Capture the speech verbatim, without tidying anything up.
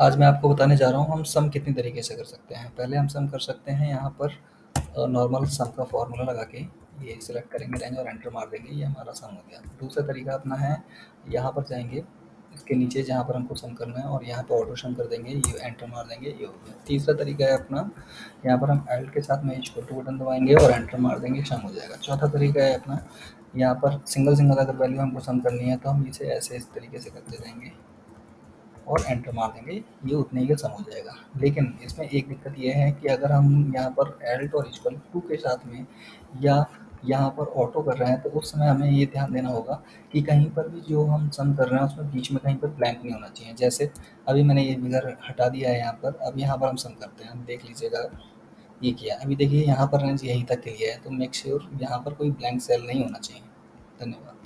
आज मैं आपको बताने जा रहा हूँ हम सम कितनी तरीके से कर सकते हैं। पहले हम सम कर सकते हैं यहाँ पर अ, नॉर्मल सम का फ़ॉर्मूला लगा के ये सिलेक्ट करेंगे रेंज और एंटर मार देंगे, ये हमारा सम हो गया। दूसरा तरीका अपना है, यहाँ पर जाएँगे, इसके नीचे जहाँ पर हमको सम करना है और यहाँ पे ऑटो सम कर देंगे, ये एंटर मार देंगे, ये हो गया। तीसरा तरीका है अपना, यहाँ पर हम एल्ट के साथ में इक्वल टू बटन दबाएँगे और एंटर मार देंगे, सम हो जाएगा। चौथा तरीका है अपना, यहाँ पर सिंगल-सिंगल अगर वैल्यू हमको सम करनी है तो हम इसे ऐसे इस तरीके से करते जाएँगे और एंटर मार देंगे, ये उतने ही का सम हो जाएगा। लेकिन इसमें एक दिक्कत ये है कि अगर हम यहाँ पर एल्ट और इक्वल टू के साथ में या यहाँ पर ऑटो कर रहे हैं तो उस समय हमें ये ध्यान देना होगा कि कहीं पर भी जो हम सम कर रहे हैं उसमें बीच में कहीं पर ब्लैंक नहीं होना चाहिए। जैसे अभी मैंने ये फिगर हटा दिया है यहाँ पर, अब यहाँ पर हम सम करते हैं, देख लीजिएगा ये किया। अभी देखिए यहाँ पर रेंज यहीं तक के लिए है, तो मेक श्योर यहाँ पर कोई ब्लैंक सेल नहीं होना चाहिए। धन्यवाद।